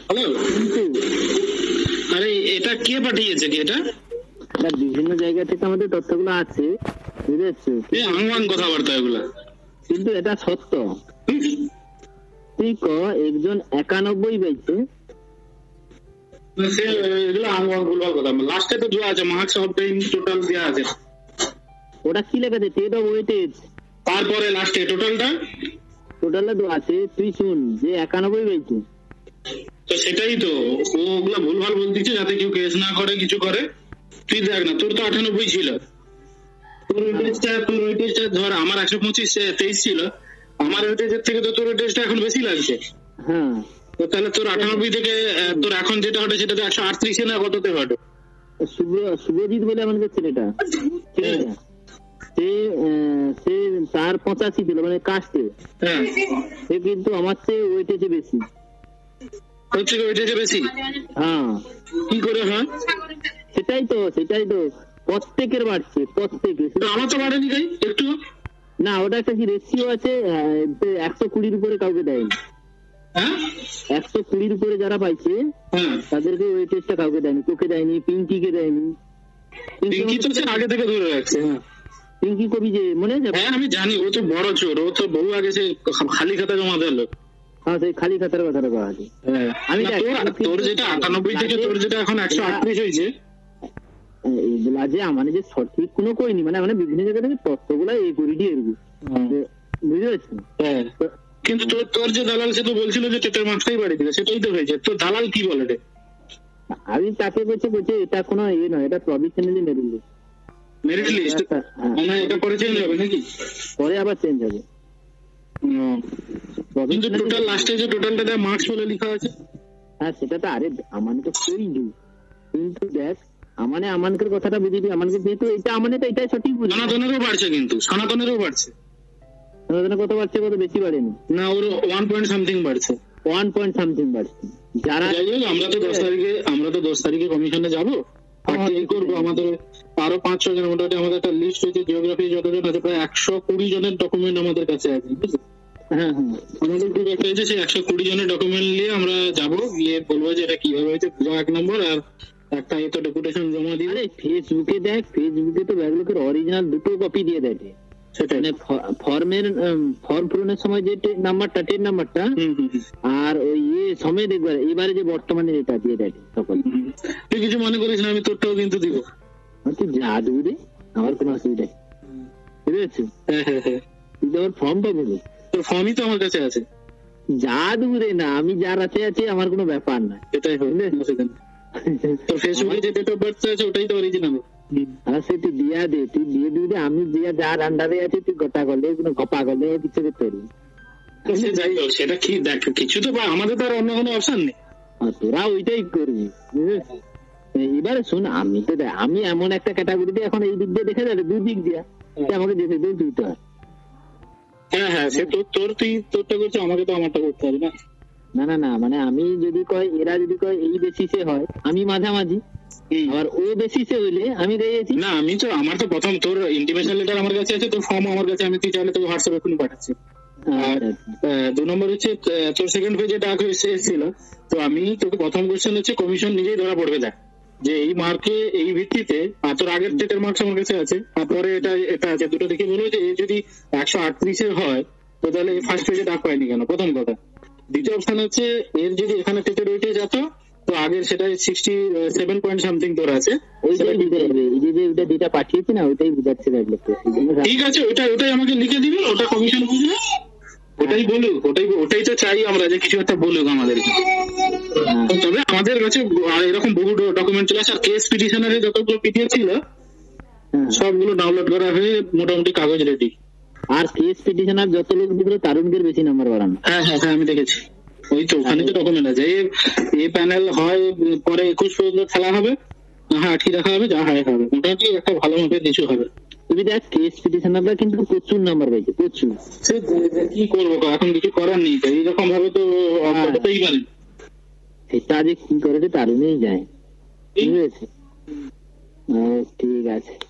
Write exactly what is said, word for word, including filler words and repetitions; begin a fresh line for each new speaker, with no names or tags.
Hello, আরে এটা কে পাঠিয়েছে? কি এটা?
বিভিন্ন জায়গা থেকে আমাদের তথ্যগুলো আছে, বুঝেছো?
আঙ্গান কথাবার্তা এগুলা,
কিন্তু এটা সত্য। তুই ক একজন একানব্বই পাইছে,
এগুলো আঙ্গান বলবার কথা। লাস্টে তো দেওয়া আছে মার্কস অফ টাইম টোটাল দেওয়া আছে।
ওটা কি লেখা আছে? টেট অফ ওয়েটেজ,
তারপরে লাস্টে টোটালটা
টোটালটা তো আছে। তুই শুন যে একানব্বই পাইছে,
তো সেটাই তো ও ওগুলা ভুলভাল বলতেছে যাতে কেউ কেস না করে কিছু করে। তুই দেখ না, তোর তো আটানব্বই ছিল, তোর ওয়েটেজটা তোর ওয়েটেজটা ধর আমার একশো পঁচিশ তেইশ ছিল, আমার ওয়েটেজের থেকে তো তোর ওয়েটেজটা এখন বেশি লাগছে।
হ্যাঁ,
তো তাহলে তোর আটানব্বই থেকে তোর এখন যেটা ঘটে সেটা তো একশো আটত্রিশে না কততে ঘটে।
শুভজিৎ বলে আমাদের ছেলেটা, ছেলেটা সে সে তার পঁচাশি ছিল, মানে কাস্টে।
হ্যাঁ,
সে কিন্তু আমার চেয়ে ওয়েটেজে বেশি।
তোর থেকে ওয়েটেজে বেশি?
হ্যাঁ।
কি করে হয়?
সেটাই তো সেটাই তো প্রত্যেকের বাড়ছে, প্রত্যেকের।
আমার তো বাড়েনি তাই একটু
না, ওটা একটা কি রেশিও আছে, একশো কুড়ির উপরে কাউকে দেয়নি। একশো কুড়ির উপরে যারা পাইছে তাদেরকে ওয়েটেজটা কাউকে দেয়নি। তোকে দেয়নি, পিঙ্কিকে দেয়নি।
পিঙ্কি তো আগে থেকে ধরে রাখছে। হ্যাঁ,
পিঙ্কি কবি যে মনে আছে?
হ্যাঁ আমি জানি, ও তো বড় চোর, ও তো বহু আগে সে খালি খাতা জমা দিল।
হ্যাঁ, সেই খালি খাতার কথাটা বলা আছে।
আমি তোর যেটা আটানব্বই থেকে তোর যেটা এখন একশো আটত্রিশ হয়েছে,
এগুলা যে আমার যে সঠিক কোনো করিনি, মানে মানে বিভিন্ন জায়গা থেকে তথ্যগুলা এই করি দিয়ে বুঝতে পারছি।
হ্যাঁ, কিন্তু তোর তোর যে দালাল সে তো বলছিল যে টেটের মার্কসটাই বাড়ি দিবে, সেটাই তো হয়েছে। তোর দালাল কি বলে রে?
আমি তাকে বলছি বলছে এটা কোনো ইয়ে নয়, এটা provisionally merit list.
Merit list মানে এটা পরে চেঞ্জ হবে নাকি?
পরে আবার চেঞ্জ হবে।
কিন্তু টোটাল লাস্টে যে টোটালটা দেয় মার্কস বলে লেখা আছে।
হ্যাঁ, সেটা তো আরে আমানে তো কইনি, কিন্তু দেখ আমানে আমানকের কথাটা বুঝিবি। আমানকে যেহেতু এটা আমানে তো এটাই সঠিক বুঝি।
সনাতনেরও বাড়ছে, কিন্তু সনাতনেরও বাড়ছে।
সনাতনের কত বাড়ছে? কত বেশি বাড়েনি
না, ওর ওয়ান পয়েন্ট সামথিং বাড়ছে।
ওয়ান পয়েন্ট সামথিং বাড়ছে। যারা
যাই হোক, আমরা তো দশ তারিখে আমরা তো দশ তারিখে কমিশনে যাবো, এই করবো। আমাদের আরো পাঁচ ছ জন, মোটামুটি আমাদের একটা লিস্ট হয়েছে। জিওগ্রাফি যতজন আছে প্রায় একশো কুড়ি জনের ডকুমেন্ট আমাদের কাছে আছে, বুঝলি?
হ্যাঁ হ্যাঁ,
আমাদের গ্রুপ একটা হয়েছে, সেই একশো কুড়ি জনের ডকুমেন্ট নিয়ে আমরা যাবো, গিয়ে বলবো যে এটা কিভাবে হয়েছে পুরো এক নম্বর, আর একটা এতো ডেপুটেশন জমা দিয়ে।
আরে ফেসবুকে দেখ, ফেসবুকে তো ব্যাগলোকের অরিজিনাল দুটো কপি দিয়ে দেয়। সেটা মানে ফর্মের ফর্ম পূরণের সময় যে নাম্বারটা, টেন নাম্বারটা, আর ওই ইয়ে সময় দেখবে এবারে যে বর্তমানে এটা দিয়ে দেয় সকল।
তুই কিছু মনে করিস না, আমি তোরটাও কিন্তু দিব।
তুই যা দেবো রে, আমার কোনো অসুবিধা নেই, বুঝেছি?
হ্যাঁ হ্যাঁ হ্যাঁ,
তুই তো আমার ফর্ম পাবো,
তোর ফর্মই তো আমার কাছে আছে।
যা দেবো রে, না আমি যা রাতে আছি আমার কোনো ব্যাপার না।
এটাই হবে। তোর ফেসবুকে যে ডেট অফ বার্থ আছে ওটাই তো অরিজিনাল।
হ্যাঁ, সে তুই দিয়া দে, তুই দিয়ে দিবি। আমি দিয়া যার আন্ডারে আছি তুই গোটা করলে, কোনো ঘপা করলে কিছু করতে পারবি।
যাই হোক, সেটা কি দেখ, কিছু তো আমাদের তো আর অন্য কোনো অপশন নেই।
তোরা ওইটাই করবি। এবারে শোন, আমি তো দেখ আমি এমন একটা ক্যাটাগরিতে এখন এই দিক দিয়ে দেখা যাবে, দুই দিক দিয়া আমাকে দেখে দিয়ে দিতে হয়।
হ্যাঁ হ্যাঁ, সে তোর তোর তুই তোরটা করছো, আমাকে তো আমারটা করতে হবে না।
না না না, মানে আমি যদি কয়, এরা যদি কয় এই বেসিসে হয়, আমি মাঝামাঝি। আর ও বেসিসে হইলে আমি রয়েছি।
না, আমি তো আমার তো প্রথম তোর ইন্টিমেশন লেটার আমার কাছে আছে, তোর ফর্ম আমার কাছে, আমি তুই চাইলে তোকে হোয়াটসঅ্যাপে এখনই পাঠাচ্ছি। আর দু নম্বর হচ্ছে তোর সেকেন্ড পেজে ডাক এসেছিল, তো আমি তোকে প্রথম কোশ্চেন হচ্ছে কমিশন নিজেই ধরা পড়বে দেখ যে এই মার্কে এই ভিত্তিতে, আর তোর আগের ডেটের মার্কস আমার কাছে আছে, তারপরে এটা এটা আছে, দুটো দেখে বলবো যে যদি একশো আটত্রিশের হয় তো তাহলে ফার্স্ট পেজে ডাক পাইনি কেন, প্রথম কথা। দ্বিতীয় অপশন হচ্ছে এর যদি এখানে টেটের ওইটে যেত তো আগের সেটা সিক্সটি সেভেন পয়েন্ট সামথিং তোর আছে,
যেটা পাঠিয়েছি না ওইটাই বুঝাচ্ছে।
ঠিক আছে, ওটা ওটাই আমাকে লিখে দিবি, ওটা কমিশন বুঝবে, ওটাই বলুক, ওটাই ওটাই তো চাই আমরা, যে কিছু একটা বলুক আমাদেরকে। তবে আমাদের কাছে এরকম বহু ডকুমেন্ট চলে আসে, আর কেস পিটিশনারে যতগুলো পিটিএফ ছিল সবগুলো ডাউনলোড করা হয়ে মোটামুটি কাগজ রেডি।
আর কেস পিটিশনার যত লোক দিল তারুণদের বেশি নাম্বার বাড়ানো।
হ্যাঁ হ্যাঁ হ্যাঁ, আমি দেখেছি। ওই তো ওখানে তো ডকুমেন্ট আছে, এই প্যানেল হয় পরে একুশ পর্যন্ত খেলা হবে, হ্যাঁ আটকে রাখা হবে, যা হয় হবে, মোটামুটি একটা ভালো মাপের কিছু হবে।
তুমি দেখ কেস পিটিশনাররা কিন্তু প্রচুর নাম্বার পাইছে, প্রচুর।
কি করবো, এখন কিছু করার নেই, এইরকম ভাবে তো হতেই পারে।
সেটা যে কি করেছে তারুণেই যায়, ঠিক আছে। ঠিক আছে।